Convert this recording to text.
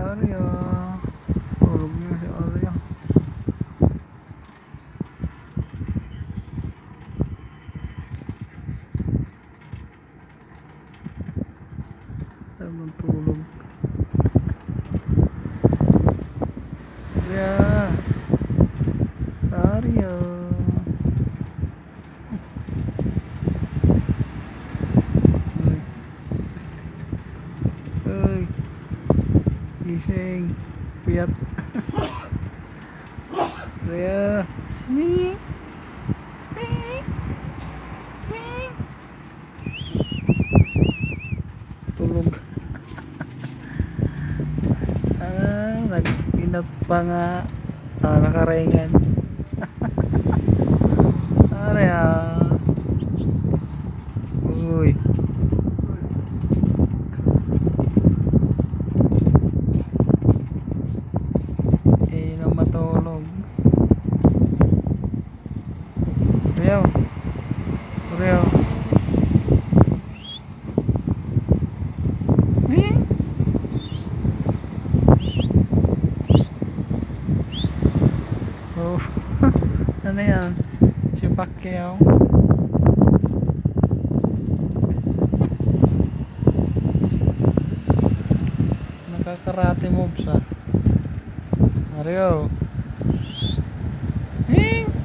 Arya. Tulog na si Arya. Tamang tulog. Arya. Arya. Uy. Gising. Puyat. Arya. Tulog. Nag-inap pa nga. Nakarengan. Arya. Uy. Na matulog. Arya. Arya. Oh, ano yan? Si Pacquiao. Nakakarate moves ah. Mario.